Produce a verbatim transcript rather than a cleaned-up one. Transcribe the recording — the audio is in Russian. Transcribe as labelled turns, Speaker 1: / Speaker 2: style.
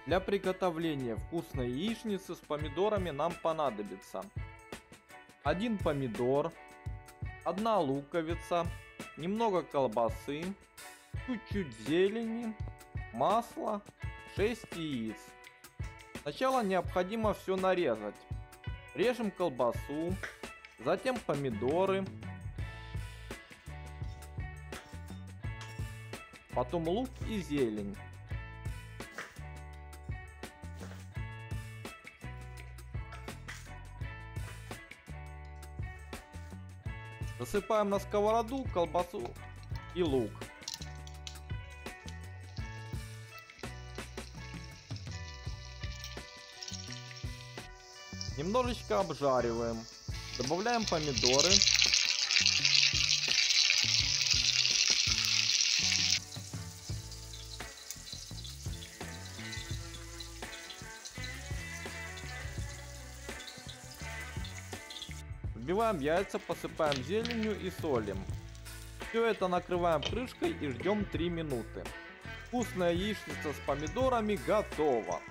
Speaker 1: Для приготовления вкусной яичницы с помидорами нам понадобится один помидор, одна луковица, немного колбасы, чуть-чуть зелени, масло, шесть яиц. Сначала необходимо все нарезать. Режем колбасу, затем помидоры, потом лук и зелень. Засыпаем на сковороду колбасу и лук. Немножечко обжариваем. Добавляем помидоры. Взбиваем яйца, посыпаем зеленью и солим. Все это накрываем крышкой и ждем три минуты. Вкусная яичница с помидорами готова.